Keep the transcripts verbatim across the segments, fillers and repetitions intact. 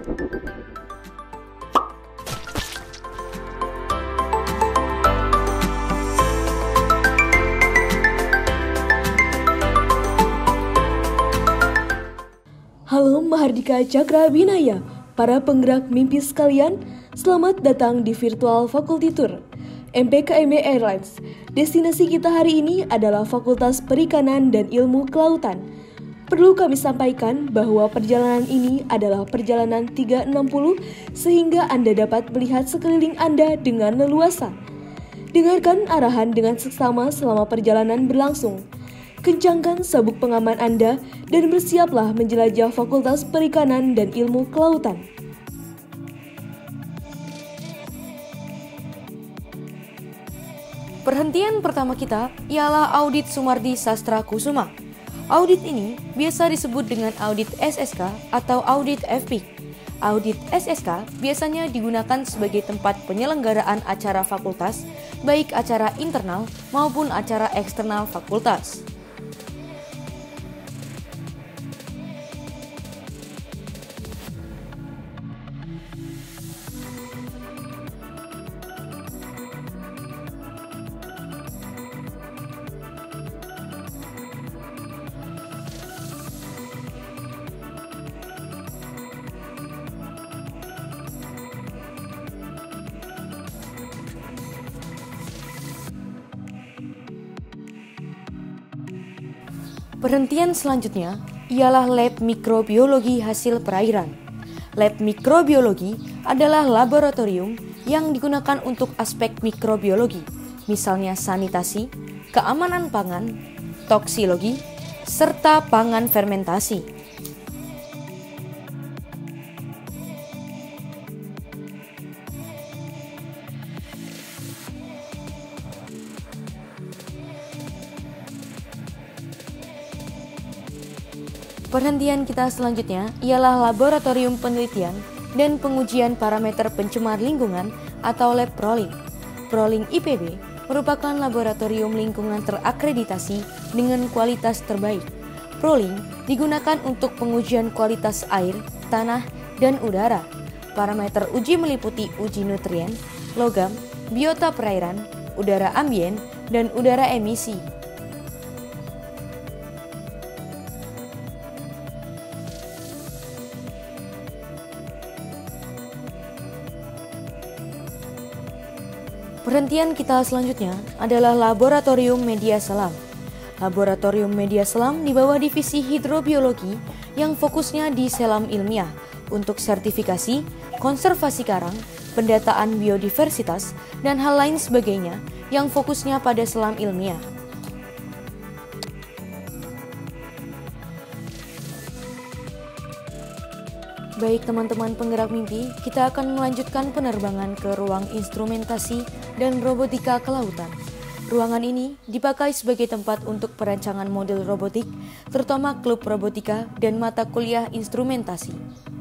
Halo Mahardika Cakra Binaya, para penggerak mimpi sekalian, selamat datang di Virtual Faculty Tour M P K M B Airlines. Destinasi kita hari ini adalah Fakultas Perikanan dan Ilmu Kelautan. Perlu kami sampaikan bahwa perjalanan ini adalah perjalanan tiga ratus enam puluh sehingga Anda dapat melihat sekeliling Anda dengan leluasa. Dengarkan arahan dengan seksama selama perjalanan berlangsung. Kencangkan sabuk pengaman Anda dan bersiaplah menjelajah Fakultas Perikanan dan Ilmu Kelautan. Perhentian pertama kita ialah audit Sumardi Sastra Kusuma. Audit ini biasa disebut dengan audit S S K atau audit F P I K. Audit S S K biasanya digunakan sebagai tempat penyelenggaraan acara fakultas, baik acara internal maupun acara eksternal fakultas. Perhentian selanjutnya ialah lab mikrobiologi hasil perairan. Lab mikrobiologi adalah laboratorium yang digunakan untuk aspek mikrobiologi, misalnya sanitasi, keamanan pangan, toksiologi, serta pangan fermentasi. Perhentian kita selanjutnya ialah laboratorium penelitian dan pengujian parameter pencemar lingkungan atau lab Proling. Proling I P B merupakan laboratorium lingkungan terakreditasi dengan kualitas terbaik. Proling digunakan untuk pengujian kualitas air, tanah, dan udara. Parameter uji meliputi uji nutrien, logam, biota perairan, udara ambien, dan udara emisi. Perhentian kita selanjutnya adalah Laboratorium Media Selam. Laboratorium Media Selam di bawah divisi hidrobiologi yang fokusnya di selam ilmiah untuk sertifikasi, konservasi karang, pendataan biodiversitas, dan hal lain sebagainya yang fokusnya pada selam ilmiah. Baik teman-teman penggerak mimpi, kita akan melanjutkan penerbangan ke ruang instrumentasi dan robotika kelautan. Ruangan ini dipakai sebagai tempat untuk perancangan model robotik, terutama klub robotika dan mata kuliah instrumentasi.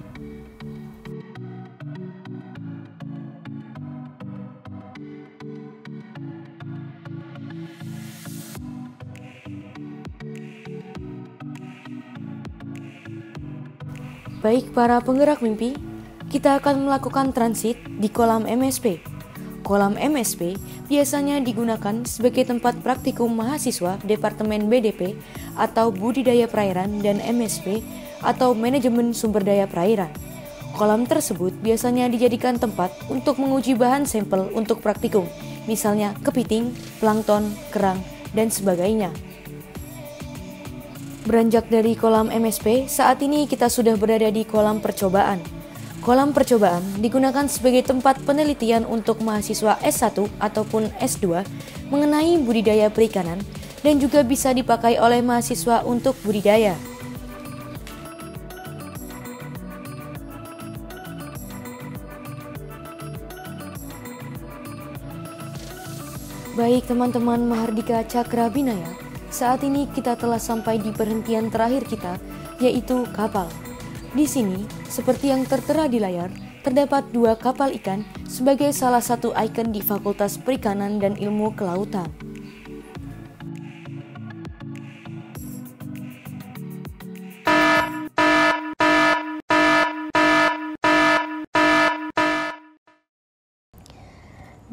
Baik para penggerak mimpi, kita akan melakukan transit di kolam M S P. Kolam M S P biasanya digunakan sebagai tempat praktikum mahasiswa Departemen B D P atau Budidaya Perairan dan M S P atau Manajemen Sumber Daya Perairan. Kolam tersebut biasanya dijadikan tempat untuk menguji bahan sampel untuk praktikum, misalnya kepiting, plankton, kerang, dan sebagainya. Beranjak dari kolam M S P, saat ini kita sudah berada di kolam percobaan. Kolam percobaan digunakan sebagai tempat penelitian untuk mahasiswa S satu ataupun S dua mengenai budidaya perikanan dan juga bisa dipakai oleh mahasiswa untuk budidaya. Baik teman-teman Mahardika Cakra Binaya, saat ini kita telah sampai di perhentian terakhir kita, yaitu kapal. Di sini, seperti yang tertera di layar, terdapat dua kapal ikan sebagai salah satu ikon di Fakultas Perikanan dan Ilmu Kelautan.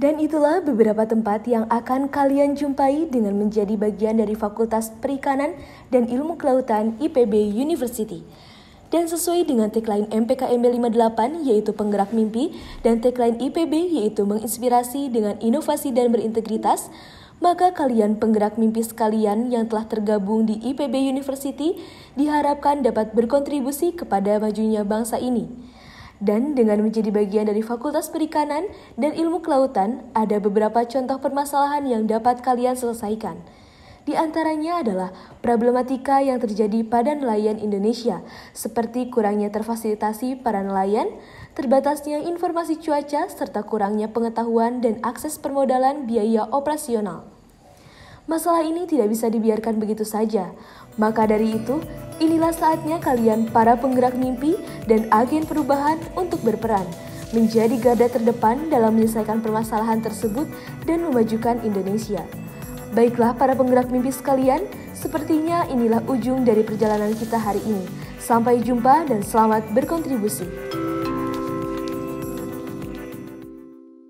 Dan itulah beberapa tempat yang akan kalian jumpai dengan menjadi bagian dari Fakultas Perikanan dan Ilmu Kelautan I P B University. Dan sesuai dengan tagline M P K M B lima puluh delapan yaitu penggerak mimpi dan tagline I P B yaitu menginspirasi dengan inovasi dan berintegritas, maka kalian penggerak mimpi sekalian yang telah tergabung di I P B University diharapkan dapat berkontribusi kepada majunya bangsa ini. Dan dengan menjadi bagian dari Fakultas Perikanan dan Ilmu Kelautan, ada beberapa contoh permasalahan yang dapat kalian selesaikan. Di antaranya adalah problematika yang terjadi pada nelayan Indonesia, seperti kurangnya terfasilitasi para nelayan, terbatasnya informasi cuaca, serta kurangnya pengetahuan dan akses permodalan biaya operasional. Masalah ini tidak bisa dibiarkan begitu saja. Maka dari itu, inilah saatnya kalian para penggerak mimpi dan agen perubahan untuk berperan, menjadi garda terdepan dalam menyelesaikan permasalahan tersebut dan memajukan Indonesia. Baiklah para penggerak mimpi sekalian, sepertinya inilah ujung dari perjalanan kita hari ini. Sampai jumpa dan selamat berkontribusi.